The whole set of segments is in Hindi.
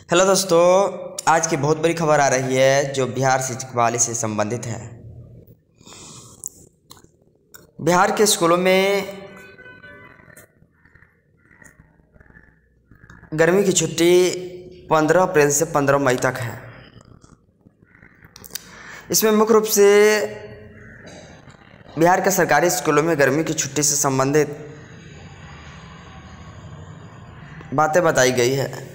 हेलो दोस्तों, आज की बहुत बड़ी खबर आ रही है जो बिहार शिक्षक बहाली से संबंधित है। बिहार के स्कूलों में गर्मी की छुट्टी 15 अप्रैल से 15 मई तक है। इसमें मुख्य रूप से बिहार के सरकारी स्कूलों में गर्मी की छुट्टी से संबंधित बातें बताई गई है।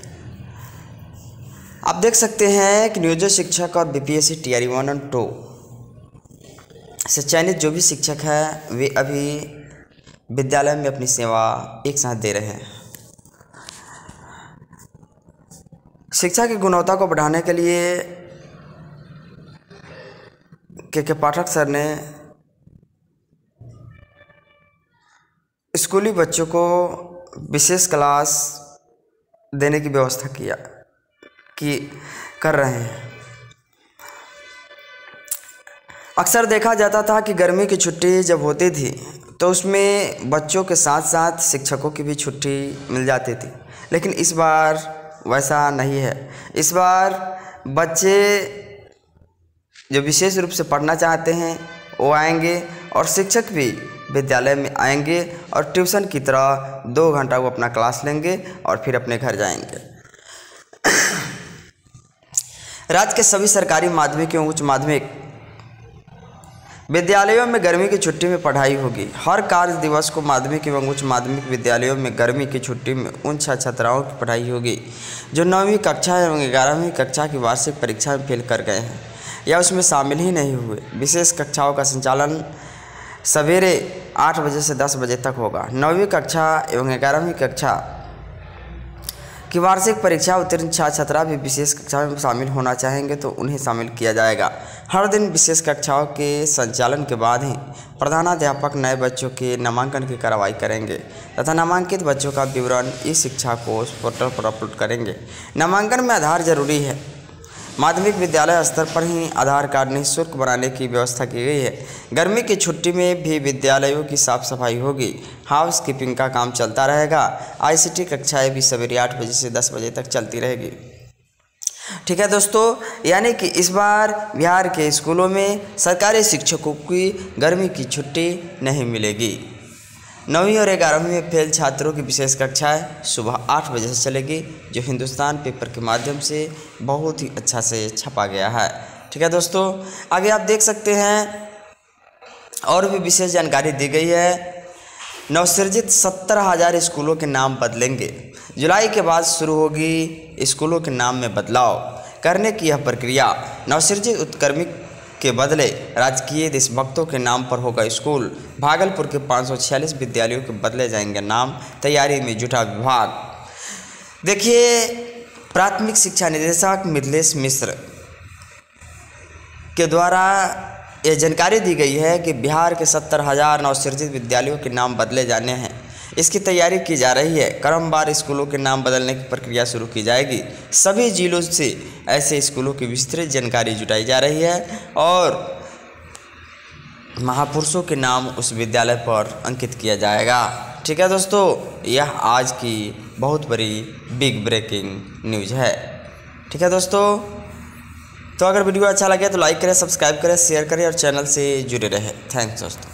आप देख सकते हैं कि नियोजित शिक्षक और बीपीएससी टीआरई 1 और 2 से चयनित जो भी शिक्षक हैं वे अभी विद्यालय में अपनी सेवा एक साथ दे रहे हैं। शिक्षा की गुणवत्ता को बढ़ाने के लिए के पाठक सर ने स्कूली बच्चों को विशेष क्लास देने की व्यवस्था कर रहे हैं। अक्सर देखा जाता था कि गर्मी की छुट्टी जब होती थी तो उसमें बच्चों के साथ साथ शिक्षकों की भी छुट्टी मिल जाती थी, लेकिन इस बार वैसा नहीं है। इस बार बच्चे जो विशेष रूप से पढ़ना चाहते हैं वो आएंगे और शिक्षक भी विद्यालय में आएंगे और ट्यूशन की तरह 2 घंटा वो अपना क्लास लेंगे और फिर अपने घर जाएंगे। राज्य के सभी सरकारी माध्यमिक एवं उच्च माध्यमिक विद्यालयों में गर्मी की छुट्टी में पढ़ाई होगी। हर कार्य दिवस को माध्यमिक एवं उच्च माध्यमिक विद्यालयों में गर्मी की छुट्टी में उन छात्राओं की पढ़ाई होगी जो 9वीं कक्षा एवं 11वीं कक्षा की वार्षिक परीक्षा में फेल कर गए हैं या उसमें शामिल ही नहीं हुए। विशेष कक्षाओं का संचालन सवेरे 8 बजे से 10 बजे तक होगा। 9वीं कक्षा एवं 11वीं कक्षा कि वार्षिक परीक्षा उत्तीर्ण छात्र भी विशेष कक्षा में शामिल होना चाहेंगे तो उन्हें शामिल किया जाएगा। हर दिन विशेष कक्षाओं के संचालन के बाद ही प्रधानाध्यापक नए बच्चों के नामांकन की कार्रवाई करेंगे तथा नामांकित बच्चों का विवरण ई शिक्षा कोष पोर्टल पर अपलोड करेंगे। नामांकन में आधार जरूरी है। माध्यमिक विद्यालय स्तर पर ही आधार कार्ड निःशुल्क बनाने की व्यवस्था की गई है। गर्मी की छुट्टी में भी विद्यालयों की साफ सफाई होगी। हाउस कीपिंग का काम चलता रहेगा। आईसीटी कक्षाएं भी सवेरे 8 बजे से 10 बजे तक चलती रहेगी। ठीक है दोस्तों, यानी कि इस बार बिहार के स्कूलों में सरकारी शिक्षकों की गर्मी की छुट्टी नहीं मिलेगी। 9वीं और 11वीं में फेल छात्रों की विशेष कक्षाएं सुबह 8 बजे से चलेगी, जो हिंदुस्तान पेपर के माध्यम से बहुत ही अच्छा से छपा गया है। ठीक है दोस्तों, आगे आप देख सकते हैं और भी विशेष जानकारी दी गई है। नवसृजित 70,000 स्कूलों के नाम बदलेंगे। जुलाई के बाद शुरू होगी स्कूलों के नाम में बदलाव करने की यह प्रक्रिया। नवसृजित उत्क्रमिक के बदले राजकीय देशभक्तों के नाम पर होगा स्कूल। भागलपुर के 546 विद्यालयों के बदले जाएंगे नाम। तैयारी में जुटा विभाग। देखिए, प्राथमिक शिक्षा निदेशक मिथिलेश मिश्र के द्वारा यह जानकारी दी गई है कि बिहार के 70,000 नवसृजित विद्यालयों के नाम बदले जाने हैं। इसकी तैयारी की जा रही है। क्रमवार स्कूलों के नाम बदलने की प्रक्रिया शुरू की जाएगी। सभी जिलों से ऐसे स्कूलों की विस्तृत जानकारी जुटाई जा रही है और महापुरुषों के नाम उस विद्यालय पर अंकित किया जाएगा। ठीक है दोस्तों, यह आज की बहुत बड़ी बिग ब्रेकिंग न्यूज़ है। ठीक है दोस्तों, तो अगर वीडियो अच्छा लगे तो लाइक करें, सब्सक्राइब करें, शेयर करें और चैनल से जुड़े रहें। थैंक्स दोस्तों।